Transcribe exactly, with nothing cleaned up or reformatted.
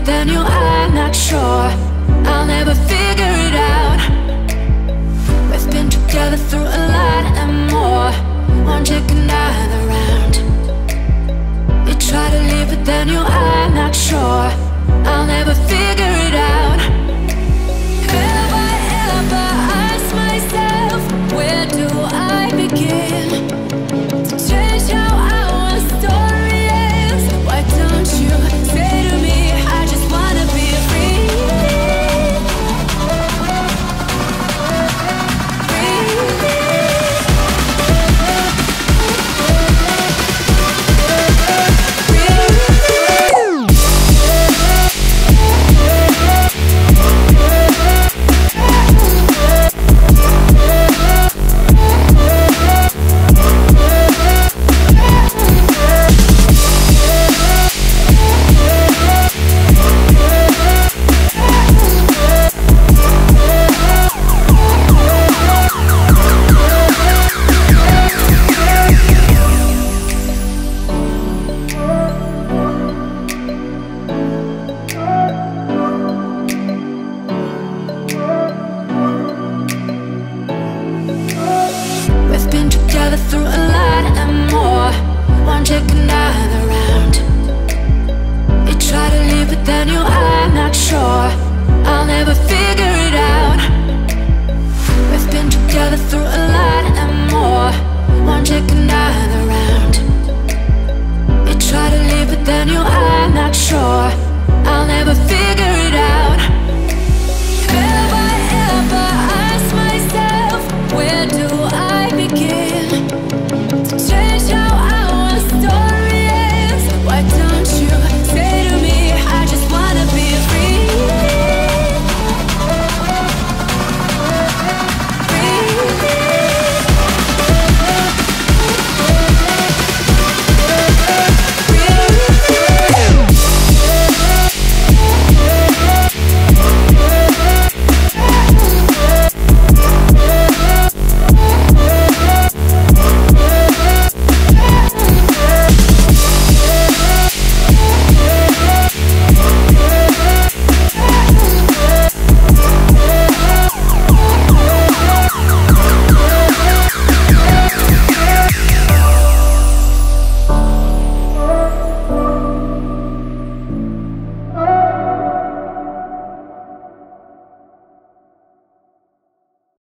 then you, I'm not sure. I'll never figure it out. We've been together through a lot and more. Won't take another round. You try to leave, but then you, I'm not sure. I'll never figure it out. Have I ever asked myself, where do I begin to change how our story is? Why don't you say to me, I just wanna be free? Through a lot and more. Won't take another round. You try to leave, but then you, I'm not sure. I'll never figure it out. We've been together through a lot and more. Won't take another round. You try to leave, but then you, I'm not sure. I'll never figure it out.